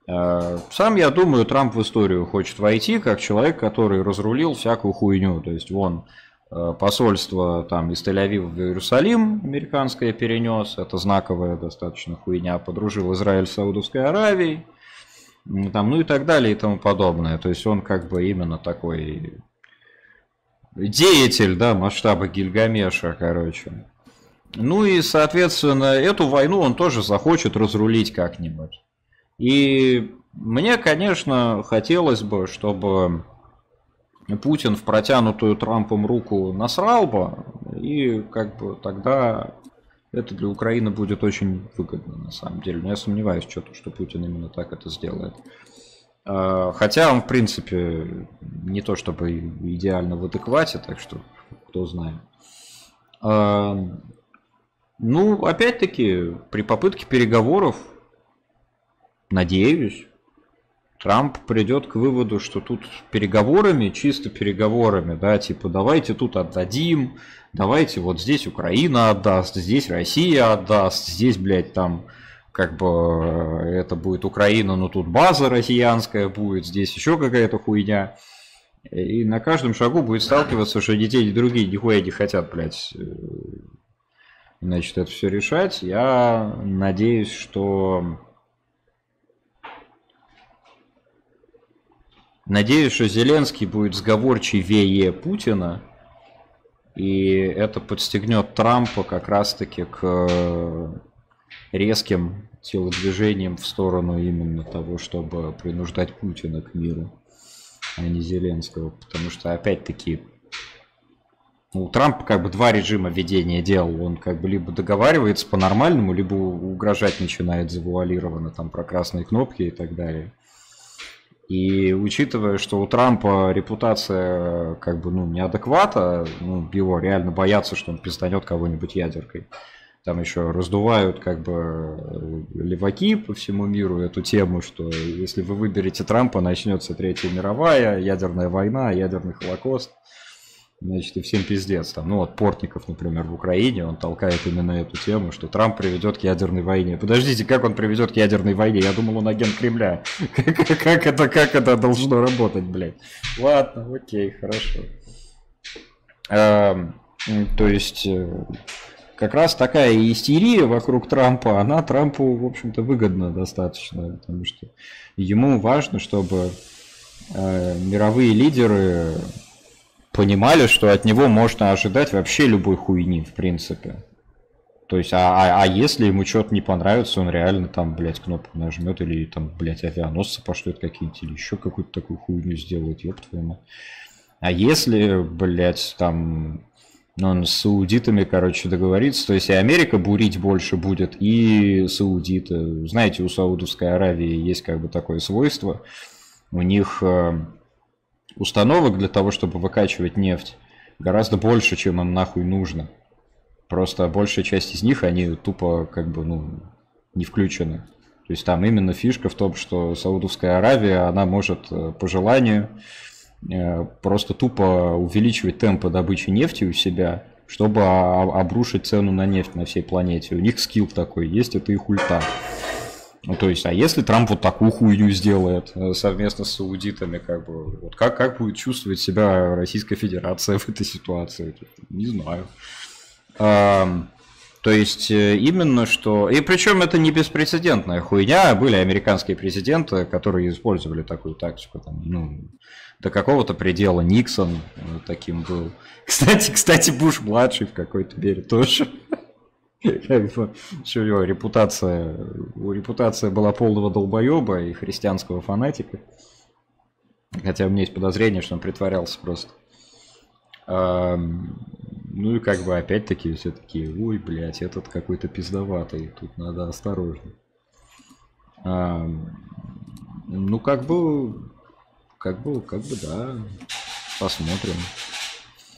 Сам, я думаю, Трамп в историю хочет войти как человек, который разрулил всякую хуйню. То есть вон посольство там из Тель-Авива в Иерусалим американское перенес. Это знаковая достаточно хуйня. Подружил Израиль с Саудовской Аравией. Там, ну и так далее и тому подобное. То есть он как бы именно такой деятель, да, масштаба Гильгамеша, короче. Ну и, соответственно, эту войну он тоже захочет разрулить как-нибудь. И мне, конечно, хотелось бы, чтобы Путин в протянутую Трампом руку насрал бы, и как бы тогда это для Украины будет очень выгодно, на самом деле. Но я сомневаюсь, что Путин именно так это сделает. Хотя он, в принципе, не то чтобы идеально в адеквате, так что кто знает. Ну, опять-таки, при попытке переговоров, надеюсь, Трамп придет к выводу, что тут переговорами, чисто переговорами, да, типа давайте тут отдадим, давайте вот здесь Украина отдаст, здесь Россия отдаст, здесь, блядь, там как бы это будет Украина, но тут база россиянская будет, здесь еще какая-то хуйня. И на каждом шагу будет сталкиваться, что детей и другие нихуя не хотят, блядь, значит, это все решать. Я надеюсь, что Зеленский будет сговорчивее Путина, и это подстегнет Трампа как раз-таки к резким телодвижениям в сторону именно того, чтобы принуждать Путина к миру, а не Зеленского. Потому что, опять-таки, у Трампа как бы два режима ведения дел. Он как бы либо договаривается по-нормальному, либо угрожать начинает завуалированно там про красные кнопки и так далее. И учитывая, что у Трампа репутация как бы, ну, неадеквата, ну, его реально боятся, что он пизданет кого-нибудь ядеркой. Там еще раздувают как бы леваки по всему миру эту тему, что если вы выберете Трампа, начнется Третья мировая, ядерная война, ядерный холокост. Значит, и всем пиздец. Там, ну вот Портников, например, в Украине, он толкает именно эту тему, что Трамп приведет к ядерной войне. Подождите, как он приведет к ядерной войне? Я думал, он агент Кремля. Как это должно работать, блядь? Ладно, окей, хорошо. То есть, как раз такая истерия вокруг Трампа, она Трампу, в общем-то, выгодна достаточно, потому что ему важно, чтобы мировые лидеры понимали, что от него можно ожидать вообще любой хуйни, в принципе. То есть, если ему что-то не понравится, он реально там, блядь, кнопку нажмет, или там, блядь, авианосцы пошлет какие-нибудь, или еще какую-то такую хуйню сделает, ёб твою мать. А если, блядь, там, он с саудитами, короче, договорится, то есть и Америка бурить больше будет, и саудиты. Знаете, у Саудовской Аравии есть как бы такое свойство, у них установок для того, чтобы выкачивать нефть, гораздо больше, чем им нахуй нужно. Просто большая часть из них, они тупо как бы, ну, не включены. То есть там именно фишка в том, что Саудовская Аравия, она может по желанию просто тупо увеличивать темпы добычи нефти у себя, чтобы обрушить цену на нефть на всей планете. У них скилл такой есть, это их ульта. Ну, то есть, а если Трамп вот такую хуйню сделает совместно с саудитами, как бы, вот как будет чувствовать себя Российская Федерация в этой ситуации? Не знаю. То есть, именно что... И причем это не беспрецедентная хуйня. Были американские президенты, которые использовали такую тактику. Там, ну, до какого-то предела. Никсон таким был. Кстати, Буш-младший в какой-то мере тоже. Что у него репутация была полного долбоеба и христианского фанатика. Хотя у меня есть подозрение, что он притворялся просто. Ну и как бы опять-таки все такие, ой, блядь, этот какой-то пиздоватый, тут надо осторожно. Ну как бы, да, посмотрим.